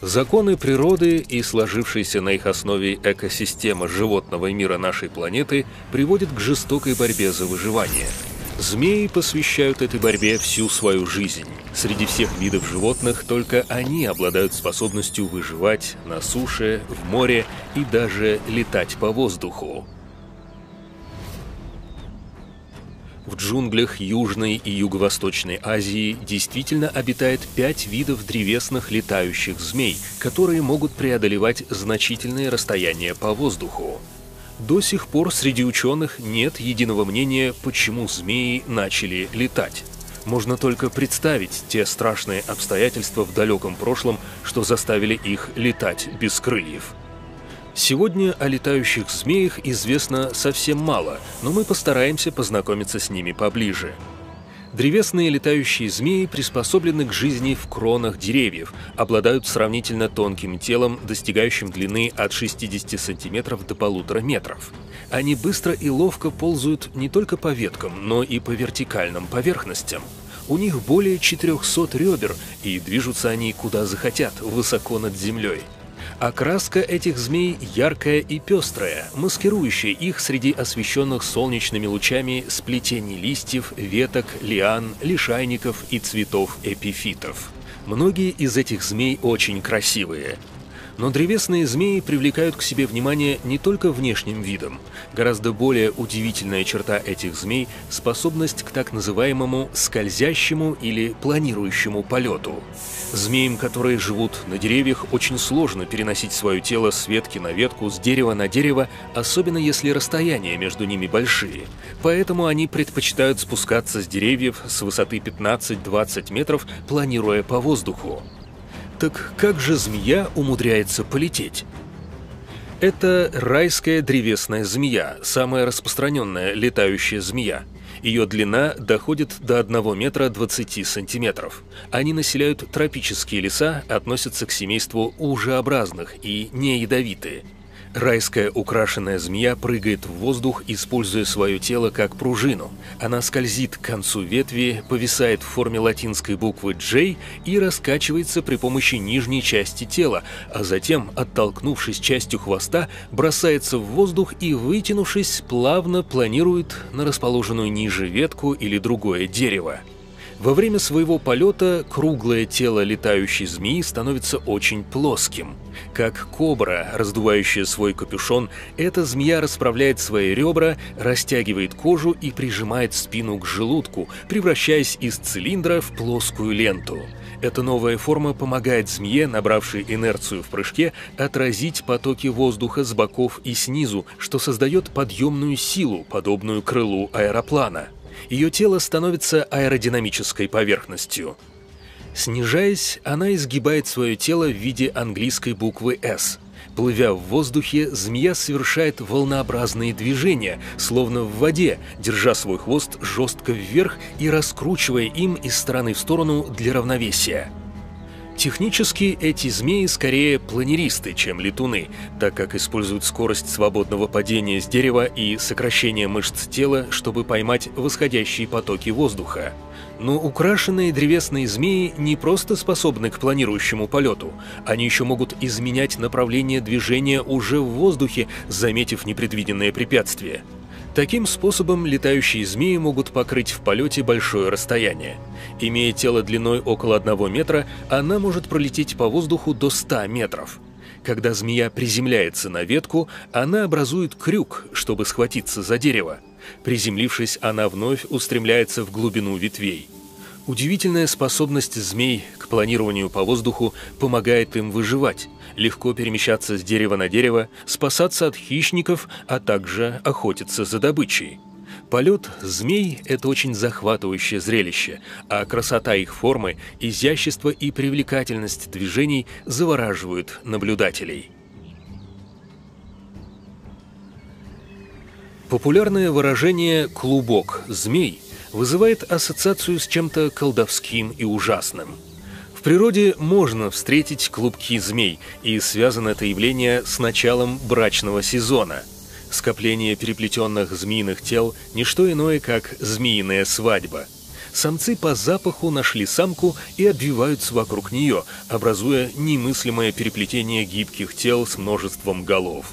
Законы природы и сложившаяся на их основе экосистема животного мира нашей планеты приводят к жестокой борьбе за выживание. Змеи посвящают этой борьбе всю свою жизнь. Среди всех видов животных только они обладают способностью выживать на суше, в море и даже летать по воздуху. В джунглях Южной и Юго-Восточной Азии действительно обитает 5 видов древесных летающих змей, которые могут преодолевать значительные расстояния по воздуху. До сих пор среди ученых нет единого мнения, почему змеи начали летать. Можно только представить те страшные обстоятельства в далеком прошлом, что заставили их летать без крыльев. Сегодня о летающих змеях известно совсем мало, но мы постараемся познакомиться с ними поближе. Древесные летающие змеи приспособлены к жизни в кронах деревьев, обладают сравнительно тонким телом, достигающим длины от 60 сантиметров до 1,5 метров. Они быстро и ловко ползают не только по веткам, но и по вертикальным поверхностям. У них более 400 ребер, и движутся они куда захотят, высоко над землей. Окраска этих змей яркая и пестрая, маскирующая их среди освещенных солнечными лучами сплетений листьев, веток, лиан, лишайников и цветов эпифитов. Многие из этих змей очень красивые. Но древесные змеи привлекают к себе внимание не только внешним видом. Гораздо более удивительная черта этих змей – способность к так называемому скользящему или планирующему полету. Змеям, которые живут на деревьях, очень сложно переносить свое тело с ветки на ветку, с дерева на дерево, особенно если расстояния между ними большие. Поэтому они предпочитают спускаться с деревьев с высоты 15-20 метров, планируя по воздуху. Так как же змея умудряется полететь? Это райская древесная змея, самая распространенная летающая змея. Ее длина доходит до 1 метра 20 сантиметров. Они населяют тропические леса, относятся к семейству ужеобразных и не ядовитые. Райская украшенная змея прыгает в воздух, используя свое тело как пружину. Она скользит к концу ветви, повисает в форме латинской буквы J и раскачивается при помощи нижней части тела, а затем, оттолкнувшись частью хвоста, бросается в воздух и, вытянувшись, плавно планирует на расположенную ниже ветку или другое дерево. Во время своего полета круглое тело летающей змеи становится очень плоским. Как кобра, раздувающая свой капюшон, эта змея расправляет свои ребра, растягивает кожу и прижимает спину к желудку, превращаясь из цилиндра в плоскую ленту. Эта новая форма помогает змее, набравшей инерцию в прыжке, отразить потоки воздуха с боков и снизу, что создает подъемную силу, подобную крылу аэроплана. Ее тело становится аэродинамической поверхностью. Снижаясь, она изгибает свое тело в виде английской буквы «С». Плывя в воздухе, змея совершает волнообразные движения, словно в воде, держа свой хвост жестко вверх и раскручивая им из стороны в сторону для равновесия. Технически эти змеи скорее планеристы, чем летуны, так как используют скорость свободного падения с дерева и сокращение мышц тела, чтобы поймать восходящие потоки воздуха. Но украшенные древесные змеи не просто способны к планирующему полету, они еще могут изменять направление движения уже в воздухе, заметив непредвиденное препятствие. Таким способом летающие змеи могут покрыть в полете большое расстояние. Имея тело длиной около 1 метра, она может пролететь по воздуху до 100 метров. Когда змея приземляется на ветку, она образует крюк, чтобы схватиться за дерево. Приземлившись, она вновь устремляется в глубину ветвей. Удивительная способность змей к планированию по воздуху помогает им выживать, легко перемещаться с дерева на дерево, спасаться от хищников, а также охотиться за добычей. Полет змей – это очень захватывающее зрелище, а красота их формы, изящество и привлекательность движений завораживают наблюдателей. Популярное выражение «клубок змей» вызывает ассоциацию с чем-то колдовским и ужасным. В природе можно встретить клубки змей, и связано это явление с началом брачного сезона. Скопление переплетенных змеиных тел – не что иное, как змеиная свадьба. Самцы по запаху нашли самку и обвиваются вокруг нее, образуя немыслимое переплетение гибких тел с множеством голов.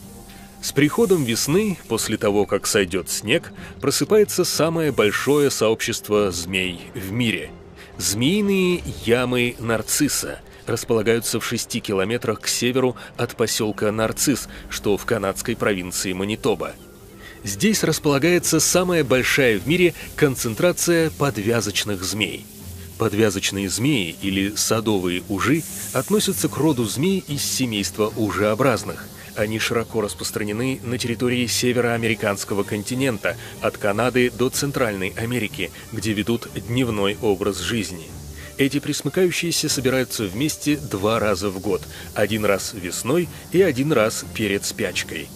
С приходом весны, после того, как сойдет снег, просыпается самое большое сообщество змей в мире. Змеиные ямы Нарцисса располагаются в 6 километрах к северу от поселка Нарцисс, что в канадской провинции Манитоба. Здесь располагается самая большая в мире концентрация подвязочных змей. Подвязочные змеи, или садовые ужи, относятся к роду змей из семейства ужеобразных. Они широко распространены на территории североамериканского континента, от Канады до Центральной Америки, где ведут дневной образ жизни. Эти пресмыкающиеся собираются вместе 2 раза в год, 1 раз весной и 1 раз перед спячкой.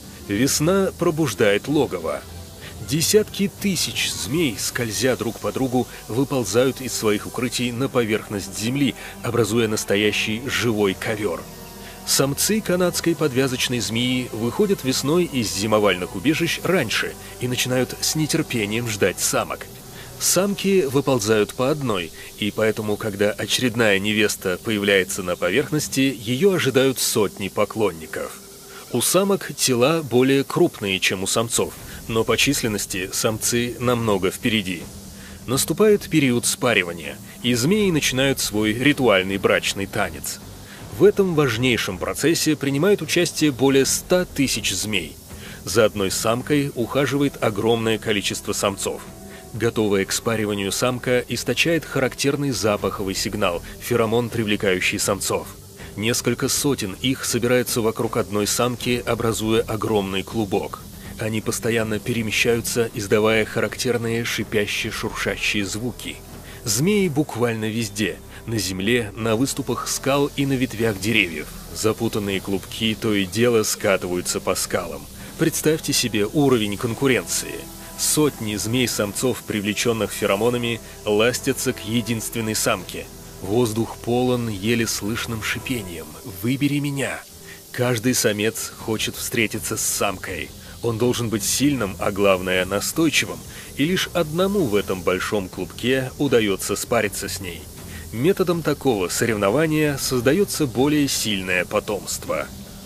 Весна пробуждает логово. Десятки тысяч змей, скользя друг по другу, выползают из своих укрытий на поверхность земли, образуя настоящий живой ковер. Самцы канадской подвязочной змеи выходят весной из зимовальных убежищ раньше и начинают с нетерпением ждать самок. Самки выползают по одной, и поэтому, когда очередная невеста появляется на поверхности, ее ожидают сотни поклонников. У самок тела более крупные, чем у самцов, но по численности самцы намного впереди. Наступает период спаривания, и змеи начинают свой ритуальный брачный танец. В этом важнейшем процессе принимают участие более 100 тысяч змей. За одной самкой ухаживает огромное количество самцов. Готовая к спариванию самка источает характерный запаховый сигнал, феромон, привлекающий самцов. Несколько сотен их собираются вокруг одной самки, образуя огромный клубок. Они постоянно перемещаются, издавая характерные шипящие-шуршащие звуки. Змеи буквально везде – на земле, на выступах скал и на ветвях деревьев. Запутанные клубки то и дело скатываются по скалам. Представьте себе уровень конкуренции. Сотни змей-самцов, привлеченных феромонами, ластятся к единственной самке. Воздух полон еле слышным шипением «Выбери меня». Каждый самец хочет встретиться с самкой. Он должен быть сильным, а главное настойчивым, и лишь одному в этом большом клубке удается спариться с ней. Методом такого соревнования создается более сильное потомство.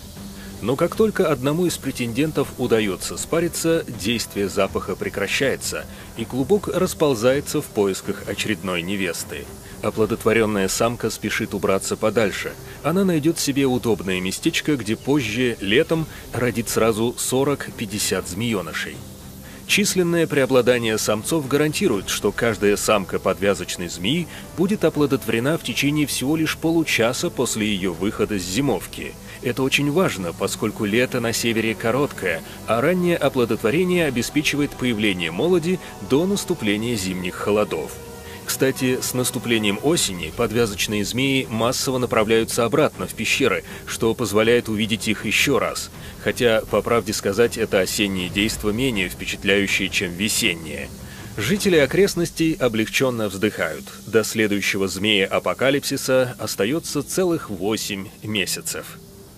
Но как только одному из претендентов удается спариться, действие запаха прекращается, и клубок расползается в поисках очередной невесты. Оплодотворенная самка спешит убраться подальше. Она найдет себе удобное местечко, где позже, летом, родит сразу 40-50 змеенышей. Численное преобладание самцов гарантирует, что каждая самка подвязочной змеи будет оплодотворена в течение всего лишь получаса после ее выхода с зимовки. Это очень важно, поскольку лето на севере короткое, а раннее оплодотворение обеспечивает появление молоди до наступления зимних холодов. Кстати, с наступлением осени подвязочные змеи массово направляются обратно в пещеры, что позволяет увидеть их еще раз. Хотя, по правде сказать, это осеннее действо менее впечатляющее, чем весеннее. Жители окрестностей облегченно вздыхают. До следующего змея-апокалипсиса остается целых 8 месяцев.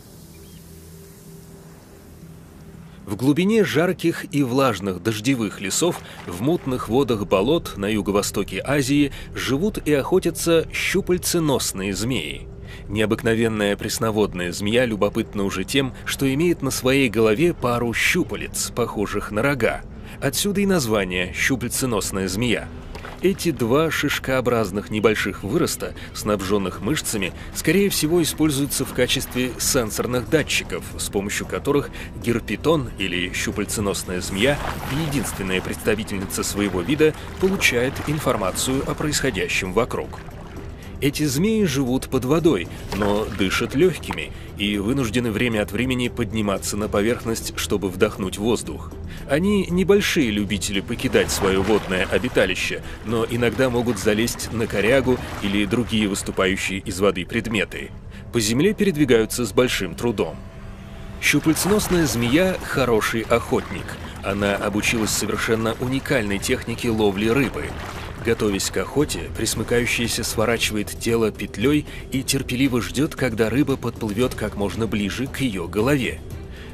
В глубине жарких и влажных дождевых лесов, в мутных водах болот на юго-востоке Азии живут и охотятся щупальценосные змеи. Необыкновенная пресноводная змея любопытна уже тем, что имеет на своей голове пару щупалец, похожих на рога. Отсюда и название «щупальценосная змея». Эти 2 шишкообразных небольших выроста, снабженных мышцами, скорее всего используются в качестве сенсорных датчиков, с помощью которых герпетон или щупальценосная змея, единственная представительница своего вида, получает информацию о происходящем вокруг. Эти змеи живут под водой, но дышат легкими и вынуждены время от времени подниматься на поверхность, чтобы вдохнуть воздух. Они небольшие любители покидать свое водное обиталище, но иногда могут залезть на корягу или другие выступающие из воды предметы. По земле передвигаются с большим трудом. Щупальценосная змея – хороший охотник. Она обучилась совершенно уникальной технике ловли рыбы. Готовясь к охоте, пресмыкающаяся сворачивает тело петлей и терпеливо ждет, когда рыба подплывет как можно ближе к ее голове.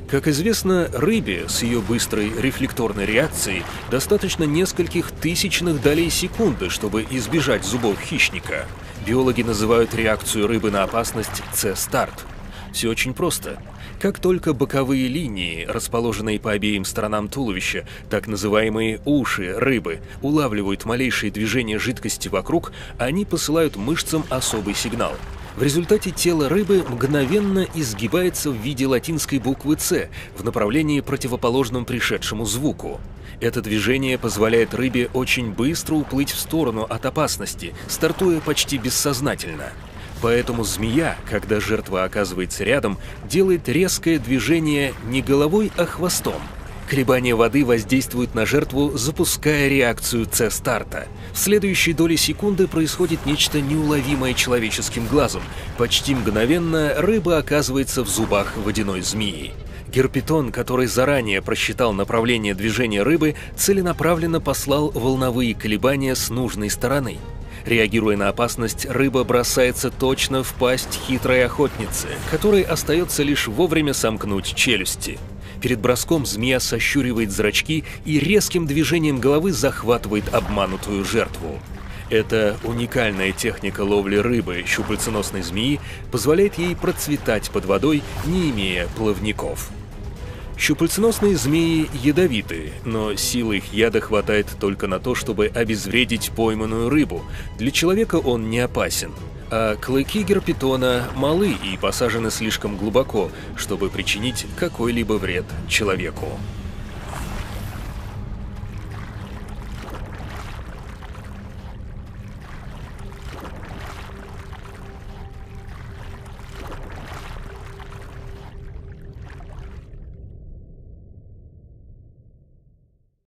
Как известно, рыбе с ее быстрой рефлекторной реакцией достаточно нескольких тысячных долей секунды, чтобы избежать зубов хищника. Биологи называют реакцию рыбы на опасность C-старт. Все очень просто. Как только боковые линии, расположенные по обеим сторонам туловища, так называемые уши рыбы, улавливают малейшие движения жидкости вокруг, они посылают мышцам особый сигнал. В результате тело рыбы мгновенно изгибается в виде латинской буквы «С» в направлении, противоположном пришедшему звуку. Это движение позволяет рыбе очень быстро уплыть в сторону от опасности, стартуя почти бессознательно. Поэтому змея, когда жертва оказывается рядом, делает резкое движение не головой, а хвостом. Колебания воды воздействуют на жертву, запуская реакцию C-старта. В следующей доли секунды происходит нечто неуловимое человеческим глазом. Почти мгновенно рыба оказывается в зубах водяной змеи. Герпетон, который заранее просчитал направление движения рыбы, целенаправленно послал волновые колебания с нужной стороны. Реагируя на опасность, рыба бросается точно в пасть хитрой охотницы, которой остается лишь вовремя сомкнуть челюсти. Перед броском змея сощуривает зрачки и резким движением головы захватывает обманутую жертву. Эта уникальная техника ловли рыбы щупальценосной змеи позволяет ей процветать под водой, не имея плавников. Щупальценосные змеи ядовиты, но силы их яда хватает только на то, чтобы обезвредить пойманную рыбу. Для человека он не опасен. А клыки герпетона малы и посажены слишком глубоко, чтобы причинить какой-либо вред человеку.